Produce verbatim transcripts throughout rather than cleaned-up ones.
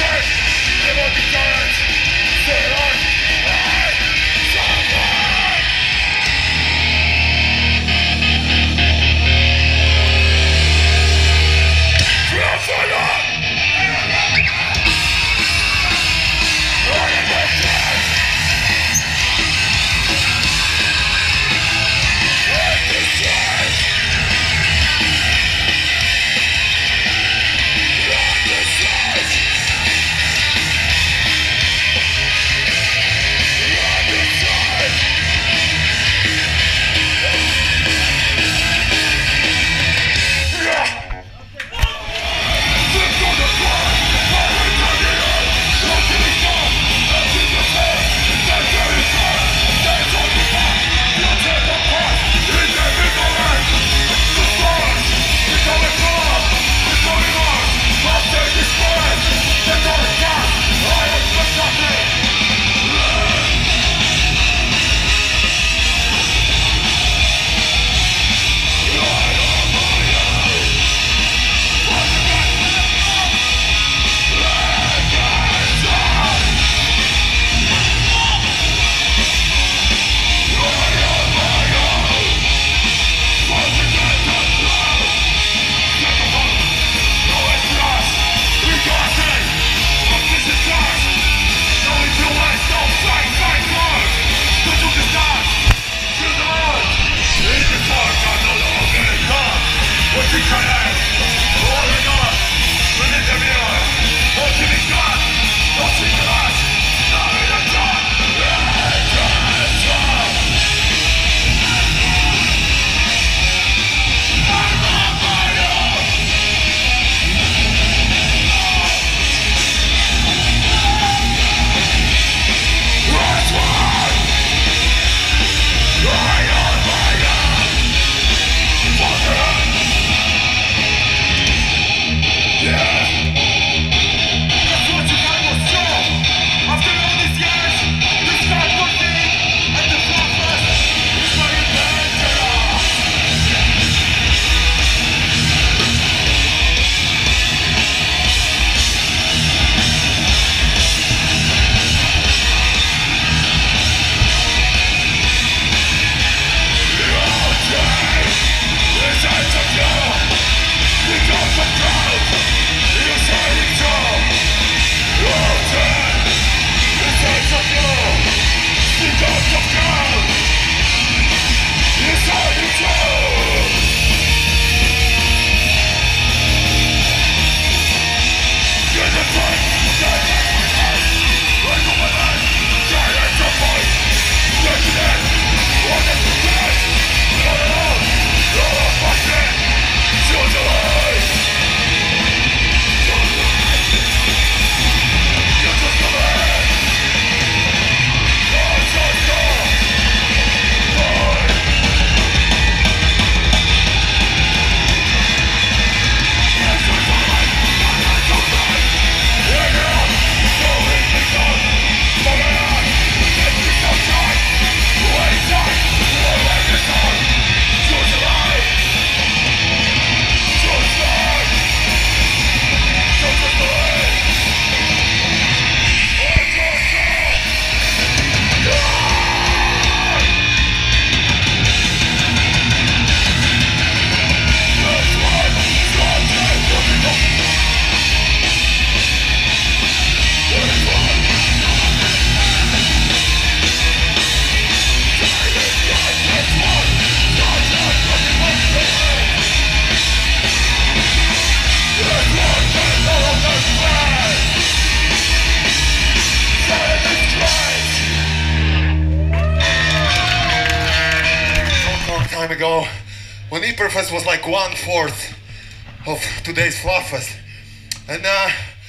ago, when Hyperfest was like one fourth of today's Fluff Fest. And uh,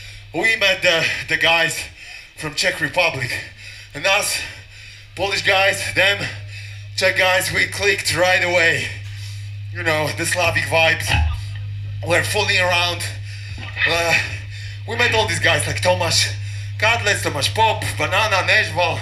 we met the, the guys from Czech Republic. And us, Polish guys, them, Czech guys, we clicked right away. You know, the Slavic vibes were fully around. Uh, we met all these guys like Tomasz Kadlec, Tomasz Pop, Banana, Nashville,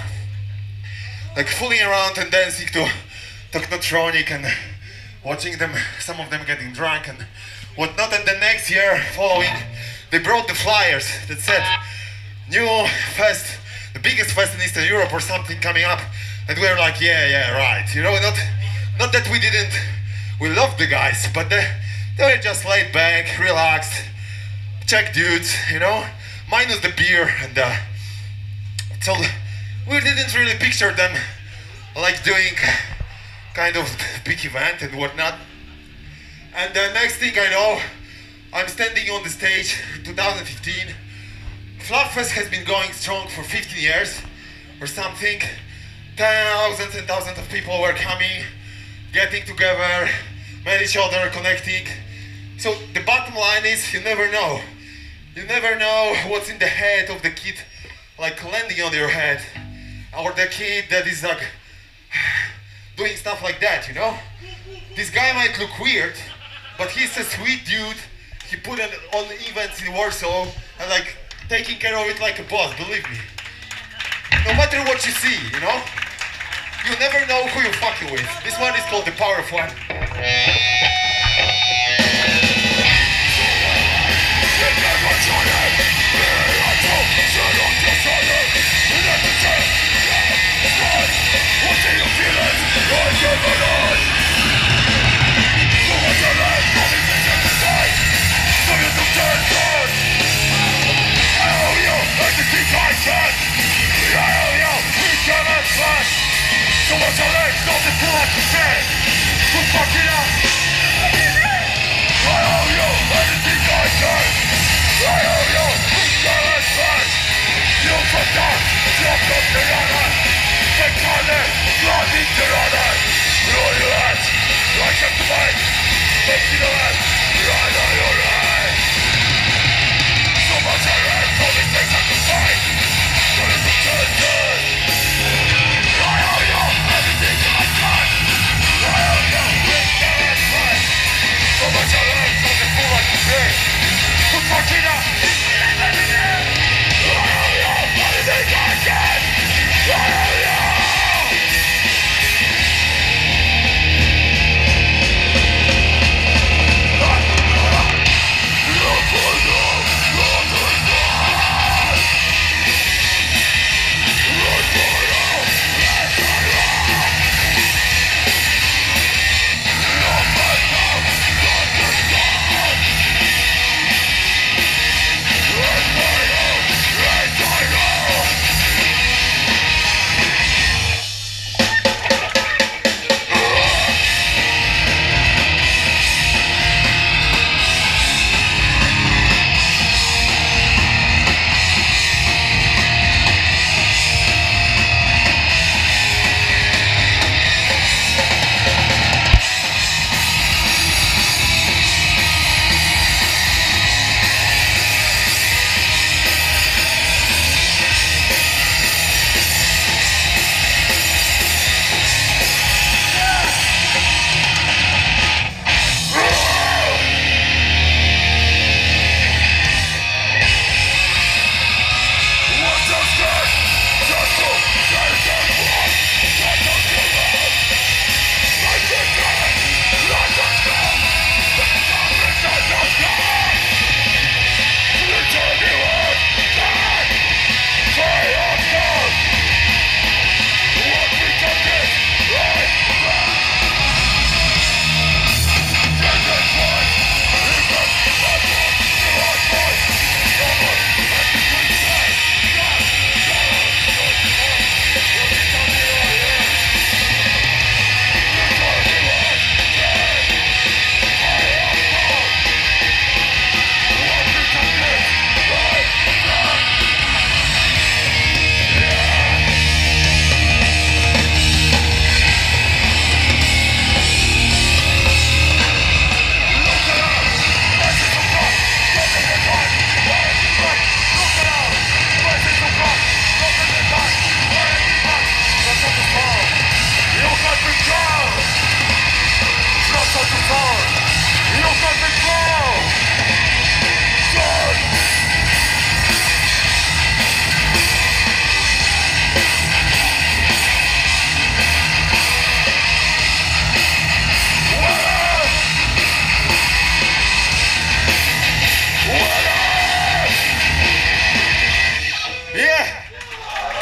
like fooling around and dancing to Technotronic and watching them, some of them getting drunk and whatnot. And the next year following, they brought the flyers that said new fest, the biggest fest in Eastern Europe or something coming up, and we were like, yeah, yeah, right. You know, not, not that we didn't, we loved the guys, but they, they were just laid back, relaxed, Czech dudes, you know, minus the beer, and uh, so we didn't really picture them like doing kind of big event and whatnot. And the next thing I know, I'm standing on the stage in two thousand fifteen. Fluff has been going strong for fifteen years or something. Thousands and thousands of people were coming, getting together, met each other, connecting. So the bottom line is, you never know. You never know what's in the head of the kid, like landing on your head, or the kid that is like doing stuff like that, you know? This guy might look weird, but he's a sweet dude. He put it on events in Warsaw and like taking care of it like a boss, believe me. No matter what you see, you know? You never know who you're fucking with. This one is called The Power of One. So what's your name? Nothing to what to say. So fuck it up. I owe you anything I can. I owe you eternal trust. You forgot. You forgot.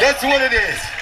That's what it is.